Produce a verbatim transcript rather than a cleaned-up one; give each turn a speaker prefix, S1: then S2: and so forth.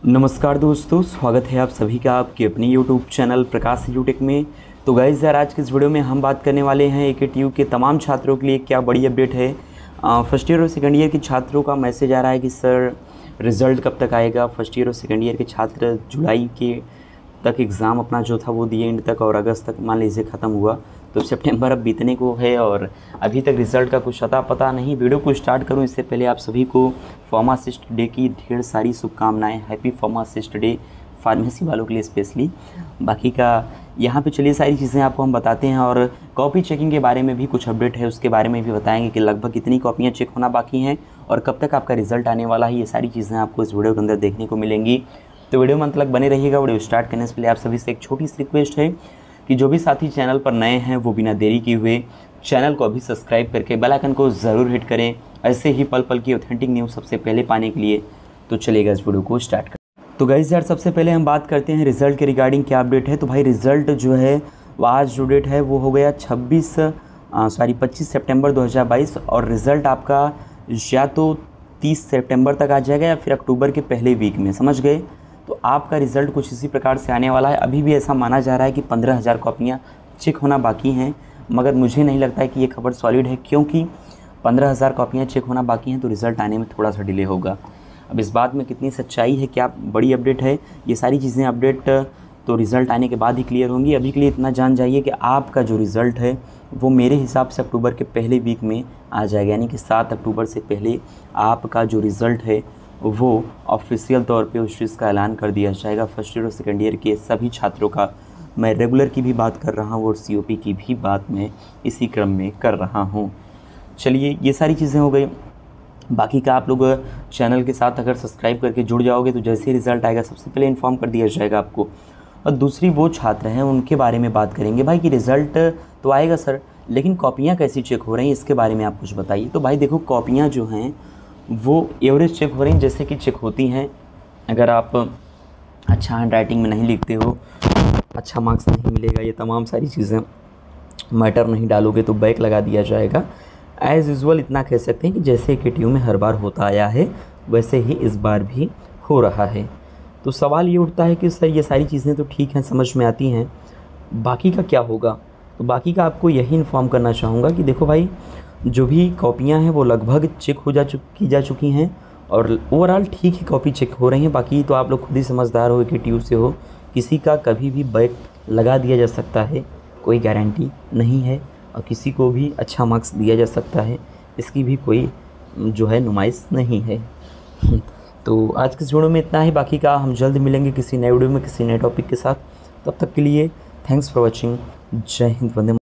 S1: नमस्कार दोस्तों, स्वागत है आप सभी का आपके अपने यूट्यूब चैनल प्रकाश एजुटेक में। तो गाइस यार, आज के इस वीडियो में हम बात करने वाले हैं ए के टी यू के तमाम छात्रों के लिए क्या बड़ी अपडेट है। फर्स्ट ईयर और सेकंड ईयर के छात्रों का मैसेज आ रहा है कि सर रिज़ल्ट कब तक आएगा। फर्स्ट ईयर और सेकंड ईयर के छात्र जुलाई के तक एग्ज़ाम अपना जो था वो दिए एंड तक, और अगस्त तक मान लीजिए ख़त्म हुआ, तो सितंबर अब बीतने को है और अभी तक रिज़ल्ट का कुछ अता पता नहीं। वीडियो को स्टार्ट करूं इससे पहले आप सभी को फार्मासिस्ट डे की ढेर सारी शुभकामनाएं। हैप्पी फार्मासिस्ट डे फार्मेसी वालों के लिए स्पेशली। बाकी का यहाँ पे चलिए सारी चीज़ें आपको हम बताते हैं, और कॉपी चेकिंग के बारे में भी कुछ अपडेट है, उसके बारे में भी बताएंगे कि लगभग कितनी कॉपियाँ चेक होना बाकी हैं और कब तक आपका रिज़ल्ट आने वाला है। ये सारी चीज़ें आपको इस वीडियो के अंदर देखने को मिलेंगी, तो वीडियो में अंत तक बने रहिएगा। वीडियो स्टार्ट करने से पहले आप सभी से एक छोटी सी रिक्वेस्ट है कि जो भी साथी चैनल पर नए हैं वो बिना देरी किए हुए चैनल को अभी सब्सक्राइब करके बेल आइकन को ज़रूर हिट करें, ऐसे ही पल पल की ऑथेंटिक न्यूज़ सबसे पहले पाने के लिए। तो चलिएगा इस वीडियो को स्टार्ट करें। तो गाइस यार, सबसे पहले हम बात करते हैं रिज़ल्ट के रिगार्डिंग क्या अपडेट है। तो भाई रिज़ल्ट जो है वो आज जो डेट है वो हो गया छब्बीस सॉरी पच्चीस सितंबर दो हज़ार बाईस, और रिज़ल्ट आपका या तो तीस सितंबर तक आ जाएगा या फिर अक्टूबर के पहले वीक में, समझ गए। तो आपका रिज़ल्ट कुछ इसी प्रकार से आने वाला है। अभी भी ऐसा माना जा रहा है कि पंद्रह हज़ार कॉपियाँ चेक होना बाकी हैं, मगर मुझे नहीं लगता है कि ये खबर सॉलिड है, क्योंकि पंद्रह हज़ार कॉपियाँ चेक होना बाकी हैं तो रिज़ल्ट आने में थोड़ा सा डिले होगा। अब इस बात में कितनी सच्चाई है, क्या बड़ी अपडेट है, ये सारी चीज़ें अपडेट तो रिज़ल्ट आने के बाद ही क्लियर होंगी। अभी के लिए इतना जान जाइए कि आपका जो रिज़ल्ट है वो मेरे हिसाब से अक्टूबर के पहले वीक में आ जाएगा, यानी कि सात अक्टूबर से पहले आपका जो रिज़ल्ट है वो ऑफिशियल तौर पे उस चीज़ का ऐलान कर दिया जाएगा। फर्स्ट ईयर और सेकेंड ईयर के सभी छात्रों का, मैं रेगुलर की भी बात कर रहा हूँ और सी ओ पी की भी बात मैं इसी क्रम में कर रहा हूँ। चलिए, ये सारी चीज़ें हो गई। बाकी का आप लोग चैनल के साथ अगर सब्सक्राइब करके जुड़ जाओगे तो जैसे ही रिज़ल्ट आएगा सबसे पहले इन्फॉर्म कर दिया जाएगा आपको। और दूसरी वो छात्र हैं उनके बारे में बात करेंगे भाई कि रिज़ल्ट तो आएगा सर, लेकिन कॉपियाँ कैसी चेक हो रही हैं इसके बारे में आप कुछ बताइए। तो भाई देखो, कॉपियाँ जो हैं वो एवरेज चेक हो रही हैं, जैसे कि चेक होती हैं। अगर आप अच्छा हैंड राइटिंग में नहीं लिखते हो, अच्छा मार्क्स नहीं मिलेगा, ये तमाम सारी चीज़ें मैटर नहीं डालोगे तो बैक लगा दिया जाएगा। एज़ यूजुअल इतना कह सकते हैं कि जैसे ए के टी यू में हर बार होता आया है वैसे ही इस बार भी हो रहा है। तो सवाल ये उठता है कि सर ये सारी चीज़ें तो ठीक हैं, समझ में आती हैं, बाकी का क्या होगा। तो बाकी का आपको यही इन्फॉर्म करना चाहूँगा कि देखो भाई, जो भी कॉपियाँ हैं वो लगभग चेक हो जा चुकी जा चुकी हैं और ओवरऑल ठीक ही कॉपी चेक हो रही हैं। बाकी तो आप लोग खुद ही समझदार हो कि ट्यूब से हो, किसी का कभी भी बैक लगा दिया जा सकता है, कोई गारंटी नहीं है, और किसी को भी अच्छा मार्क्स दिया जा सकता है, इसकी भी कोई जो है नुमाइश नहीं है। तो आज के वीडियो में इतना ही, बाकी का हम जल्द मिलेंगे किसी नए वीडियो में किसी नए टॉपिक के साथ। तब तक के लिए थैंक्स फॉर वॉचिंग। जय हिंद, वंदे